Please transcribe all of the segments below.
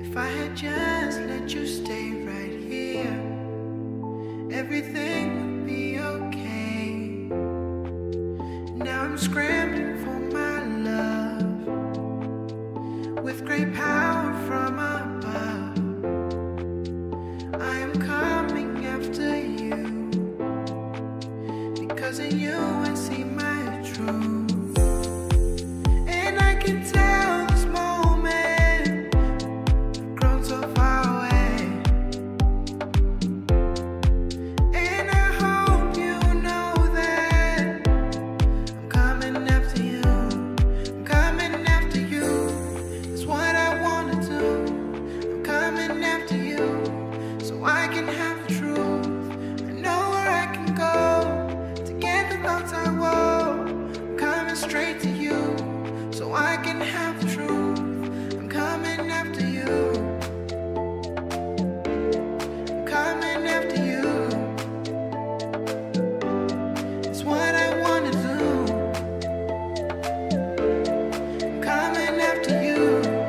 If I had just let you stay right here, everything would be okay. Now I'm scrambling for my love, with great power from above. I am coming after you, because in you I see my truth. And I can tell this moment grown so far away. And I hope you know that I'm coming after you. I'm coming after you. That's what I wanna do. I'm coming after you, so I can have the truth. I know where I can go to get the thoughts I want. I'm coming straight to you, so I can have the truth. I'm coming after you. I'm coming after you. It's what I wanna do. I'm coming after you.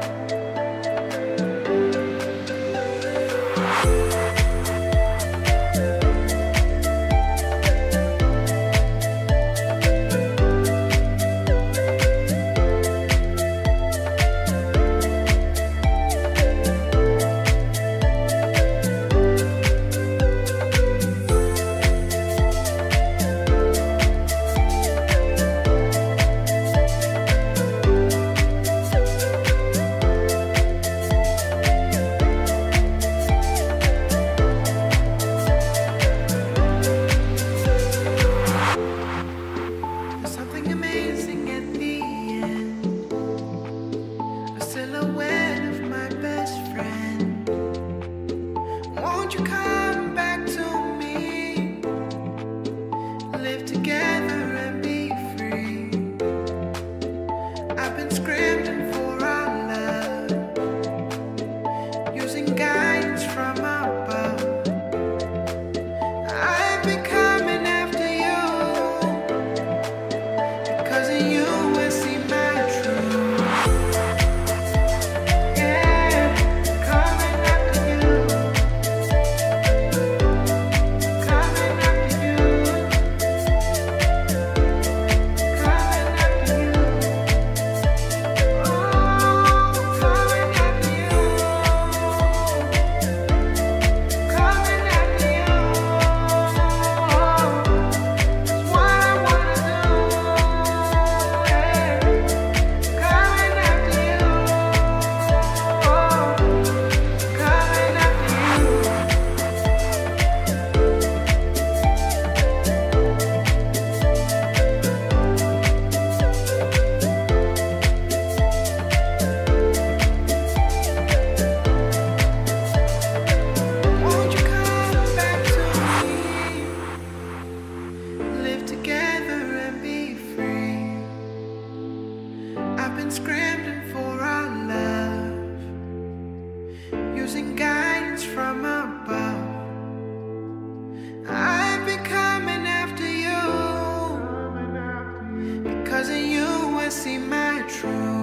There's something amazing at the end, a silhouette of my best friend. Won't you come back to me? Live together and be free. I've been scrambling for our love, using guidance from above. I've been coming after you, because in you I see my truth. Yeah, coming after you. Coming after you. Coming after you. Oh, coming after you. Coming after you. It's what I wanna do. Yeah. Coming after you. Coming after you. Won't you come back to me? Live together and be free. I've been scrambling for our love, using guidance from above. I've been coming after you, because in you I see my truth.